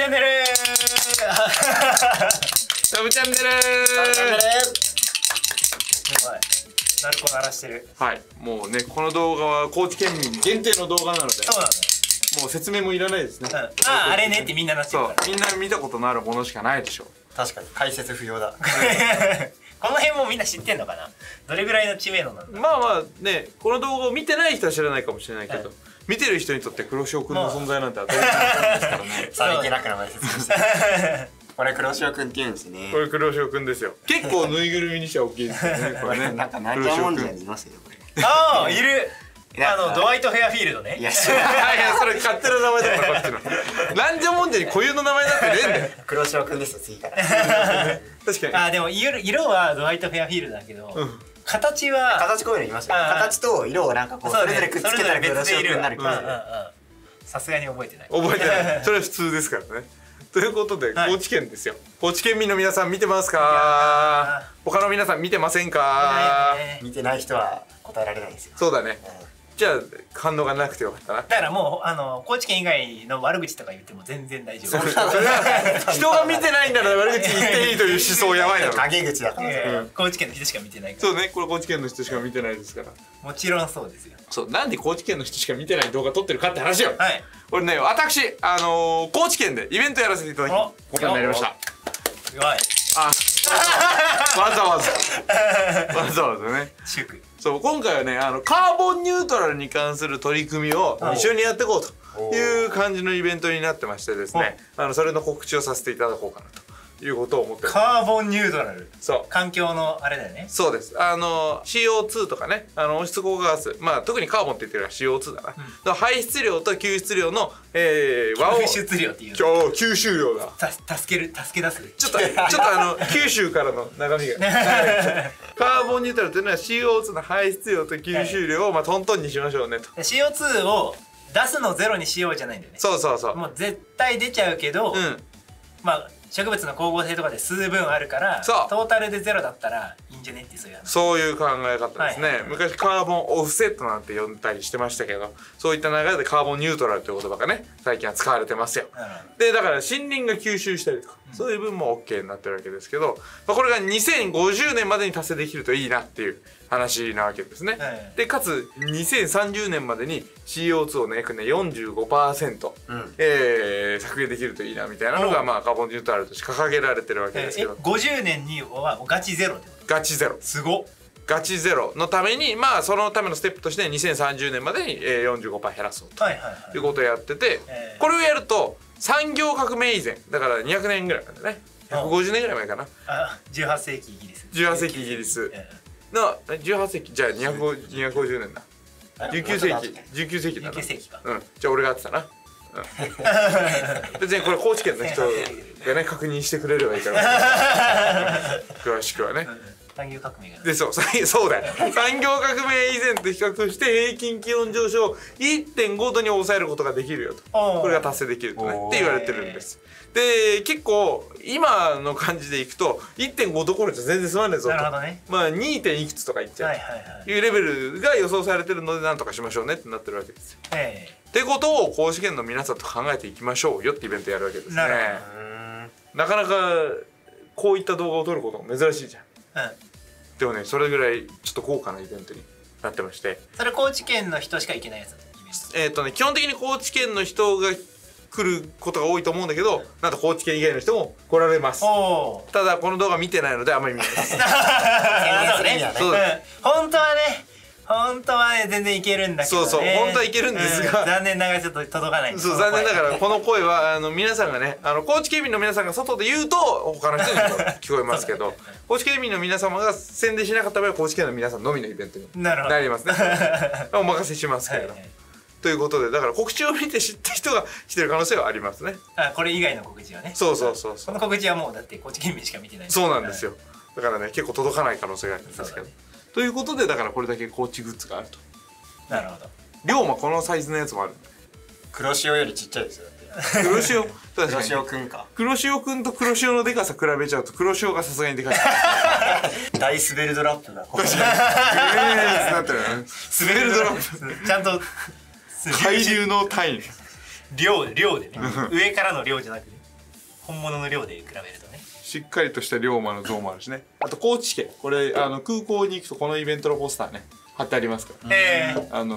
ャンネルサブチャンネルすごい鳴子鳴らしてる。 はい、もうね、この動画は高知県民限定の動画なので、 そうなのよ。 もう説明もいらないですね。 ああ、あれねってみんななってるから。 みんな見たことのあるものしかないでしょう。 確かに解説不要だ。 この辺もみんな知ってんのかな。どれぐらいの知名度なんだ。 まあまあね、この動画を見てない人は知らないかもしれないけど、見てる人にとって黒潮くんの存在なんて当たり前なんですからね。 さりげなく名前説明して。これ黒潮くんって言うんですね。 これ黒潮くんですよ。結構ぬいぐるみにしては大きいですよね。これね。 なんかなんじゃもんじゃにいますよこれ。 ああ、いる。ドワイト・フェアフィールドね。 いや、 それ勝手な名前だからこっちの。なんじゃもんじゃに固有の名前だってねえんだよ。 黒潮くんですよ次から。 確かに。 あ、でも色はドワイト・フェアフィールドだけど、形は形こういうのいますよ。形と色をなんかこうそれぞれくっつけたら黒潮くんになる気がする。 さすがに覚えてない。 覚えてない。それは普通ですからね。ということで、高知県ですよ。高知県民の皆さん見てますか？他の皆さん見てませんか？ 見てない人は答えられないですよ。 そうだね。じゃあ反応がなくてよかったな。 だからもう高知県以外の悪口とか言っても全然大丈夫。 それは人が見てないんだら悪口言っていいという思想やばいだろ。 陰口だから。 高知県の人しか見てないから。 そうね、これ高知県の人しか見てないですから。 もちろんそうですよ。 そう、なんで高知県の人しか見てない動画撮ってるかって話よ。 はい。 これね、私高知県でイベントやらせていただきことになりました。 すごい。 あ、わざわざね。 祝。 そう、今回はね、カーボンニュートラルに関する取り組みを一緒にやっていこうという感じのイベントになってましてですね、それの告知をさせていただこうかなということを思ってます。 カーボンニュートラル。 そう。 環境のあれだよね。 そうです。CO2 とかね、温室効果ガス、まあ特にカーボンって言ってるのは CO2 だな。の排出量と吸出量の吸出量っていう。 吸収量だ。 助け出す。 ちょっと九州からの眺めが。カーボンニュートラルというのは CO2 の排出量と吸収量をまあトントンにしましょうねと。 CO2 を出すのゼロにしようじゃないんだよね。 そうそうそう。 もう絶対出ちゃうけど、まあ植物の光合成とかで数分あるからトータルでゼロだったらいいんじゃねってそういう話。 そういう考え方ですね。昔カーボンオフセットなんて呼んだりしてましたけど、そういった流れでカーボンニュートラルという言葉がね最近は使われてますよ。でだから森林が吸収したりとかそういう分も OK になってるわけですけど、これが2050年までに達成できるといいなっていう話なわけですね。でかつ2030年までに CO2 をね約ね 45% 削減できるといいなみたいなのがまあカーボンニュートラルとして掲げられてるわけですけど、 50年にはガチゼロってこと？ ガチゼロ。 すごっ。 ガチゼロのためにまあそのためのステップとして2030年までに 45% 減らそうということをやってて、これをやると産業革命以前だから200年ぐらいなんだね。150年ぐらい前かな。 18世紀イギリス。 18世紀イギリスの18世紀じゃあ250年だ。19世紀だな。 19世紀か。 じゃあ俺が合ってたな。別にこれ高知県の人がね確認してくれればいいから詳しくはね。 産業革命がでそうだよ。産業革命以前と比較して平均気温上昇を 1.5 度に抑えることができるよと、これが達成できるとねって言われてるんです。で結構今の感じでいくと 1.5 どころじゃ全然済まないぞと、まあ 2. 点いくつとかいっちゃういうレベルが予想されてるのでなんとかしましょうねってなってるわけですよ。ってことを高知県の皆さんと考えていきましょうよってイベントやるわけですね。なかなかこういった動画を撮ることも珍しいじゃん。でもねそれぐらいちょっと高価なイベントになってまして、 それ高知県の人しか行けないやつだった。 基本的に高知県の人が来ることが多いと思うんだけど、なんと高知県以外の人も来られます。ただこの動画見てないのであんまり見ないです。 本当はね全然いけるんだけどね。 そう本当はいけるんですが、 残念ながらちょっと届かない。 そう残念ながらこの声は皆さんがね高知県民の皆さんが外で言うと他の人に聞こえますけど、高知県民の皆様が宣伝しなかった場合は高知県の皆さんのみのイベントになりますね。お任せしますけれど。ということでだから告知を見て知った人が来てる可能性はありますね。 これ以外の告知はね。 そうこの告知はもうだって高知県民しか見てない。 そうなんですよ。だからね結構届かない可能性があるんですけど、ということでだからこれだけ高知グッズがあると。 なるほど。 龍馬このサイズのやつもある。 黒潮よりちっちゃいですよ。 黒潮黒潮くんか。 黒潮くんと黒潮のでかさ比べちゃうと黒潮がさすがにでかい。 大滑るドラップだ。 なってるね。滑るドラップ。 ちゃんと海流の単位。 量でね。上からの量じゃなくて。 本物の量で比べるとね。 しっかりとした龍馬の像もあるしね。あと高知県、これ空港に行くとこのイベントのポスターね貼ってありますから、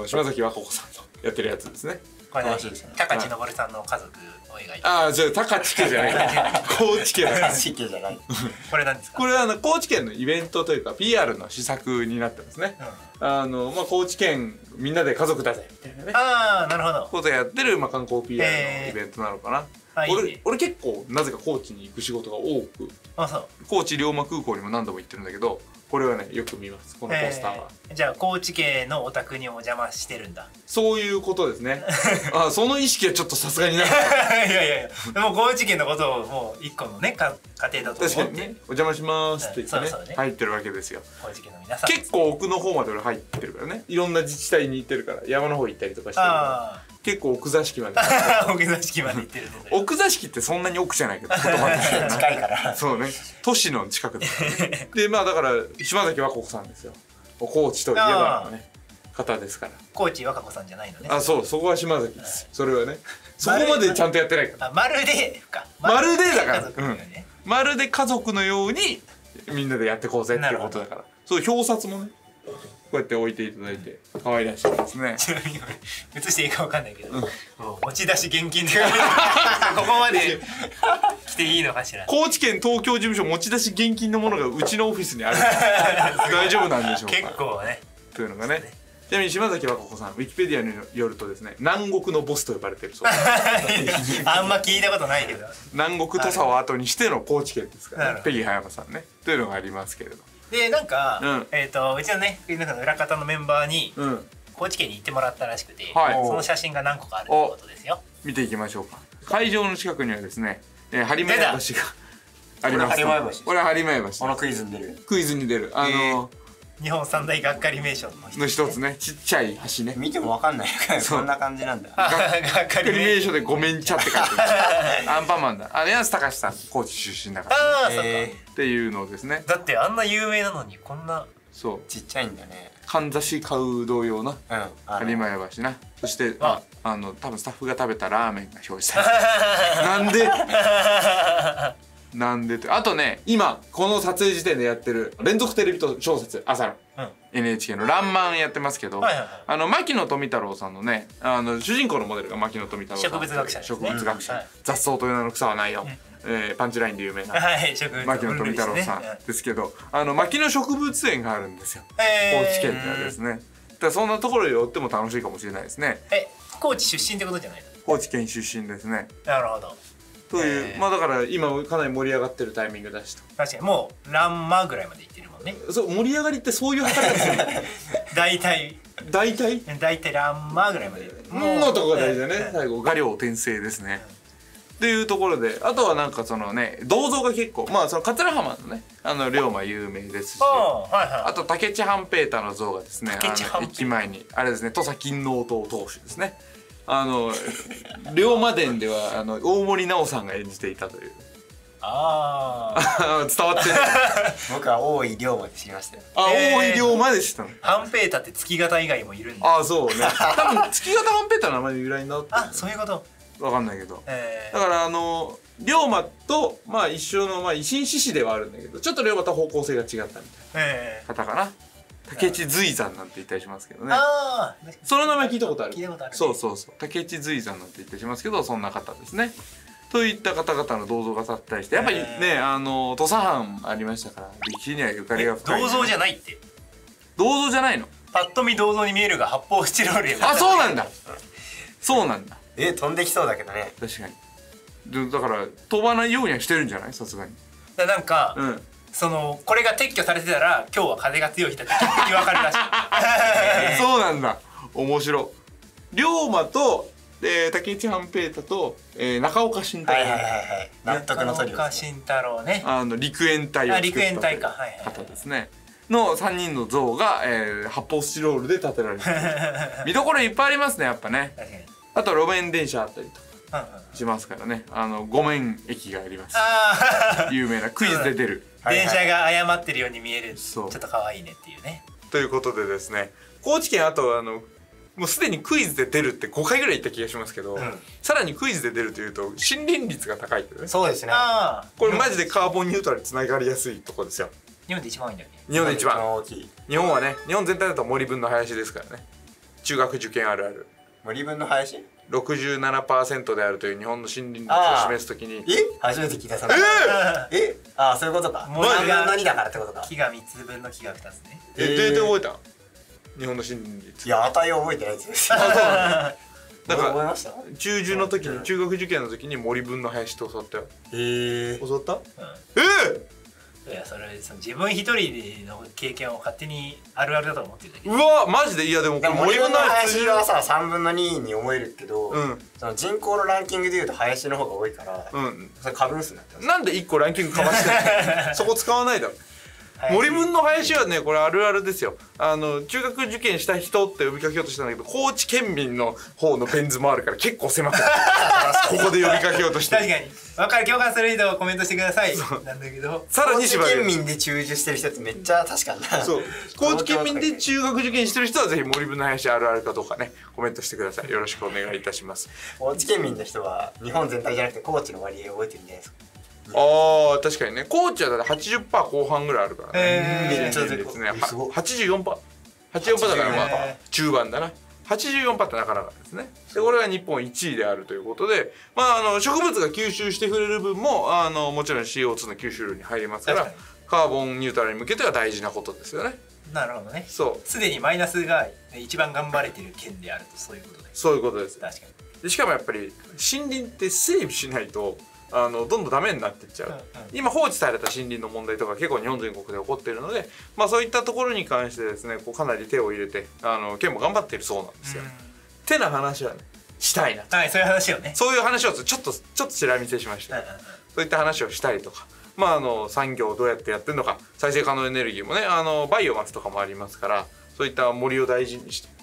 島崎和歌子さんとやってるやつですね。 これ高知昇さんの家族を描いて。 ああ、じゃあ高知家じゃない高知家だ。 高知家じゃない。 これなんですか。 これは高知県のイベントというか PR の施策になってますね。高知県みんなで家族だぜみたいなね。 ああ、なるほど。 ことやってる観光 PR のイベントなのかな。俺結構なぜか高知に行く仕事が多く、高知龍馬空港にも何度も行ってるんだけど、これはねよく見ます、このポスターは。 じゃあ高知県のお宅にお邪魔してるんだ。 そういうことですね。その意識はちょっとさすがにない。いやいやいや、でも高知県のことをもう一個のね家庭だと思って、確かにね、 お邪魔しますって言ってね入ってるわけですよ。 高知県の皆さん結構奥の方まで俺入ってるからね、いろんな自治体に行ってるから、山の方行ったりとかしてるから、結構奥座敷まで奥座敷まで行ってる。 奥座敷ってそんなに奥じゃないけど言葉として近いから。 そうね、都市の近くでで、だから島崎和歌子さんですよ。高知といえばのね方ですから。 高知和歌子さんじゃないのね。 そう、そこは島崎です。それはね、そこまでちゃんとやってないから。 まるでか、 まるでだから、まるで家族のようにみんなでやってこうぜっていうことだから。そう表札もねこうやって置いていただいて可愛らしいですね。 ちなみにこれ映していいかわかんないけど、持ち出し現金でここまで来ていいのかしら。 高知県東京事務所持ち出し現金のものがうちのオフィスにある。大丈夫なんでしょうか。 結構ね。 というのがね。ちなみに島崎和歌子さん、ウィキペディアによるとですね、南国のボスと呼ばれてるそうです。 あんま聞いたことないけど。 南国土佐を後にしての高知県ですからね。ペギー葉山さんね。というのがありますけれど。 でなんかうちのねクリーンの裏方のメンバーに高知県に行ってもらったらしくて、その写真が何個かあるということですよ。 見ていきましょうか。会場の近くにはですね、播磨屋橋があります。これは播磨屋橋。 このクイズに出る。 クイズに出る。 日本三大がっかり名所の一つね、ちっちゃい橋ね。 見てもわかんないそんな感じなんだ。 がっかり名所でごめんちゃって書いてる。アンパンマンだ。柳瀬隆さん、高知出身だから。っていうのですね。 だってあんな有名なのにこんなちっちゃいんだね。 かんざし買う同様な播磨屋橋な。そして多分スタッフが食べたラーメンが表示されてる。なんでって、あとね、今この撮影時点でやってる連続テレビ小説朝の NHK の「らんまん」やってますけど、牧野富太郎さんのね、主人公のモデルが牧野富太郎さん、 植物学者、 植物学者、雑草という名の草はないよ、パンチラインで有名な牧野富太郎さんですけど、牧野植物園があるんですよ、高知県にはですね。だからそんなところに寄っても楽しいかもしれないですね。 高知出身ってことじゃないの？ 高知県出身ですね。 なるほど。 という、だから今かなり盛り上がってるタイミングだしと。 確かにもうランマぐらいまでいってるもんね。 そう、盛り上がりってそういう働きする。 大体ランマぐらいまで。 のとこが大事だね。最後画量転生ですね。っていうところで、あとはなんかそのね、銅像が結構その桂浜のね龍馬有名ですし、あと武市半平太の像がですね、駅前にあれですね、土佐勤王党当主ですね。龍馬伝では大森南朋さんが演じていたという。伝わってる。 僕は大井龍馬で知りましたよ。 大井龍馬で知ったの。 半平太って月形以外もいるんだ。 そうね。多分月形半平太の名前の由来になってる。 そういうこと。 わかんないけど。だから龍馬と一緒の維新志士ではあるんだけど、ちょっと龍馬と方向性が違ったみたいな方かな。武市随山なんて言ったりしますけどね。その名前聞いたことある。そう武市随山なんて言ったりしますけど、そんな方ですね。といった方々の銅像が立ったりして、やっぱりね、土佐藩ありましたから歴史にはゆかりが深い。 銅像じゃないって。 銅像じゃないの？ パッと見銅像に見えるが発泡スチロールや。 そうなんだ。そうなんだ。 飛んできそうだけどね。 確かに。だから飛ばないようにはしてるんじゃない？さすがに。 なんかこれが撤去されてたら今日は風が強い日だって逆に分かるらしい。 そうなんだ。面白い。龍馬と武市半平太と中岡慎太郎。 納得のソリ中岡慎太郎ね。 陸援隊を作った方ですね。の3人の像が発泡スチロールで建てられてる。見どころいっぱいありますね、やっぱね。あと路面電車あったりとかしますからね。五面駅があります。有名なクイズで出る。 電車が誤ってるように見える。ちょっと可愛いねっていうね。 ということでですね、高知県あともうすでにクイズで出るって5回ぐらい言った気がしますけど、さらにクイズで出るというと森林率が高いってね。 そうですね。 これマジでカーボンニュートラルにつながりやすいとこですよ。 日本で一番多いんだよね。 日本で一番大きい。日本はね、日本全体だと森分の林ですからね。中学受験あるある。 森分の林 67% であるという日本の森林率を示すときに、 初めて聞いた。そのそういうことか。森分の2だからってことか。 木が3つ分の木が2つね。 データ覚えた？日本の森林率。 いや、値を覚えてないです。だから中受の時に、中学受験の時に森分の林って教わったよ。教わった？ いや、それ自分一人での経験を勝手にあるあるだと思ってるだけ。 うわマジで。いやでも森分の林はさ3分の2に思えるけど、その人口のランキングでいうと林の方が多いから、それ株数になってます。 なんで1個ランキングかましてるそこ使わないだろ。森分の林はね、これあるあるですよ。中学受験した人って呼びかけようとしたんだけど、高知県民の方のペン図もあるから結構狭くなるここで呼びかけようとして。 確かに分かる、共感する人はコメントしてくださいなんだけど、 さらに高知県民で中受してる人ってめっちゃ確かにな。 そう、高知県民で中学受験してる人はぜひ森分の林あるあるかどうかね、コメントしてください。よろしくお願いいたします。 高知県民の人は日本全体じゃなくて高知の割合を覚えてるんじゃないですか。 確かにね。高知はだって 80% 後半ぐらいあるからね。 めっちゃですね。84%だからまあ中盤だな。84% ってなかなかですね。でこれが日本1位であるということで、植物が吸収してくれる分ももちろん CO2 の吸収量に入りますから、カーボンニュートラルに向けては大事なことですよね。 なるほどね。 そう。 すでにマイナスが一番頑張れてる県であると、そういうことで。 そういうことです。 確かに。 でしかもやっぱり森林って整備しないとどんどんダメになっていっちゃう、今放置された森林の問題とか結構日本全国で起こっているので、そういったところに関してですね、かなり手を入れて県も頑張っているそうなんですよ。ってな話はねしたいなと、 そういう話をね、 そういう話をちょっとちら見せしました、そういった話をしたりとか、産業をどうやってやってるのか、再生可能エネルギーもねバイオマスとかもありますから、そういった森を大事にして、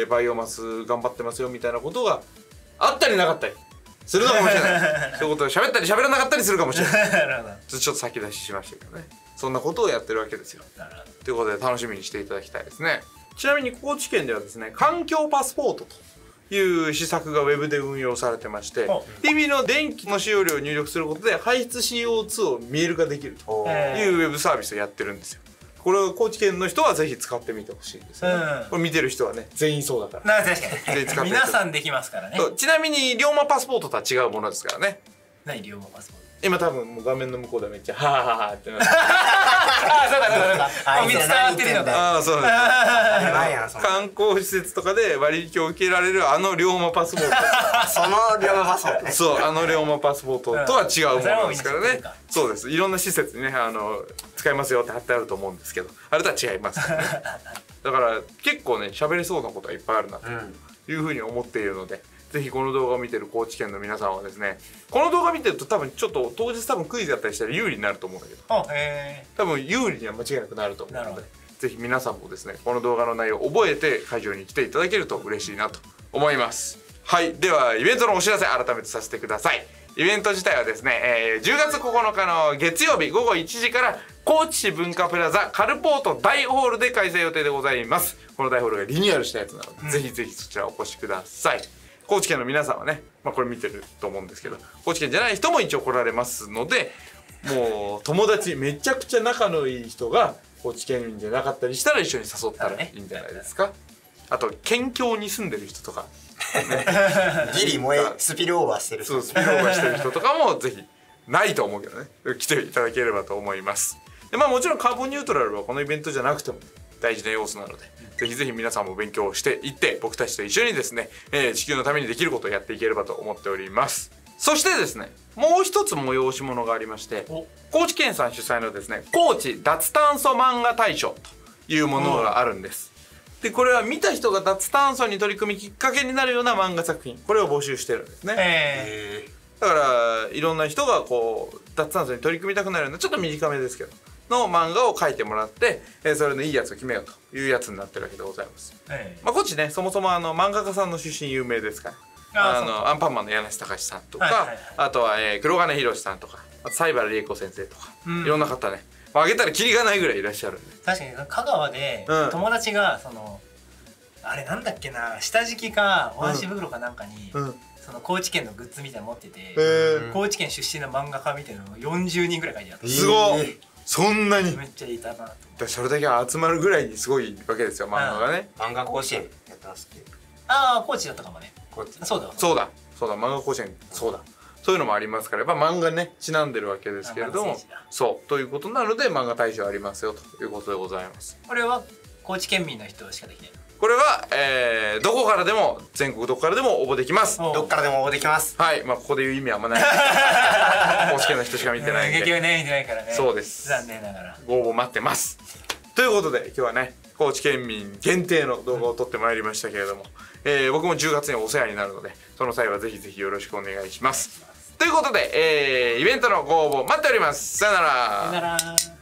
バイオマス頑張ってますよみたいなことがあったりなかったりするのかもしれないそういうことを喋ったり喋らなかったりするかもしれないちょっと先出ししましたけどね、そんなことをやってるわけですよ。ということで楽しみにしていただきたいですね。ちなみに高知県ではですね、環境パスポートという施策がウェブで運用されてまして、日々の電気の使用量を入力することで排出 CO2 を見える化できるというウェブサービスをやってるんですよ。これを高知県の人はぜひ使ってみてほしいですね。これ見てる人はね全員そうだから。 確かに皆さんできますからね。 ちなみに龍馬パスポートとは違うものですからね。 何龍馬パスポート？ 今多分もう画面の向こうでめっちゃハーハーハーってなって見伝わってるのか。 そうです。観光施設とかで割引を受けられる龍馬パスポートその龍馬パスポート、 そう龍馬パスポートとは違うものですからね。そうです。いろんな施設にね使えますよって貼ってあると思うんですけど、あれとは違いますからねだから結構ね喋れそうなことがいっぱいあるなというふうに思っているので、ぜひこの動画を見てる高知県の皆さんはですね、この動画見てると多分ちょっと当日クイズやったりしたら有利になると思うんだけど、多分有利には間違いなくなると思うので、ぜひ皆さんもですねこの動画の内容を覚えて会場に来ていただけると嬉しいなと思います。はい、ではイベントのお知らせ改めてさせてください。イベント自体はですね、10月9日の月曜日午後1時から高知市文化プラザカルポート大ホールで開催予定でございます。この大ホールがリニューアルしたやつなので、ぜひぜひそちらお越しください。高知県の皆さんはね、これ見てると思うんですけど、高知県じゃない人も一応来られますので、もう友達めちゃくちゃ仲のいい人が高知県民じゃなかったりしたら一緒に誘ったらいいんじゃないですか。あと県境に住んでる人とか、 ギリスピルオーバーしてる人、 スピルオーバーしてる人とかもぜひ、ないと思うけどね、来ていただければと思います。でもちろんカーボンニュートラルはこのイベントじゃなくても大事な要素なので、ぜひぜひ皆さんも勉強していって僕たちと一緒にですね、地球のためにできることをやっていければと思っております。そしてですね、もう一つ催し物がありまして、高知県さん主催のですね、高知脱炭素漫画大賞というものがあるんです。でこれは見た人が脱炭素に取り組みきっかけになるような漫画作品、これを募集してるんですね。だからいろんな人が脱炭素に取り組みたくなるようなちょっと短めですけどの漫画を描いてもらって、それのいいやつを決めようというやつになってるわけでございます。高知ね、そもそも漫画家さんの出身有名ですから、アンパンマンの柳瀬隆さんとか、あとは黒金博さんとか、あと西原理恵子先生とか、いろんな方ね、挙げたらキリがないぐらいいらっしゃるんで。 確かに香川で友達があれなんだっけな、下敷きかお箸袋かなんかに、その高知県のグッズみたいなの持ってて、高知県出身の漫画家みたいなのが40人ぐらい書いてあった。 すごい。そんなにめっちゃいたなと思って。 それだけ集まるぐらいにすごいわけですよ、漫画がね。 漫画甲子園やってますっけ。 ああ、高知だったかもね。そうだそうだそうだ、漫画甲子園、そうだ、そういうのもありますから、やっぱ漫画ねちなんでるわけですけれども、そうということなので漫画大賞ありますよということでございます。 これは高知県民の人しかできない。 これは、どこからでも、全国どこからでも応募できます。 どっからでも応募できます。 はい、まあここで言う意味はあんまない。高知県の人しか見てないんで。 結局ね見てないからね。 そうです。 残念ながら。 ご応募待ってます。ということで今日はね、高知県民限定の動画を撮ってまいりましたけれども、僕も10月にお世話になるので、その際はぜひぜひよろしくお願いします。ということで、イベントのご応募待っております。さよなら。 さよなら。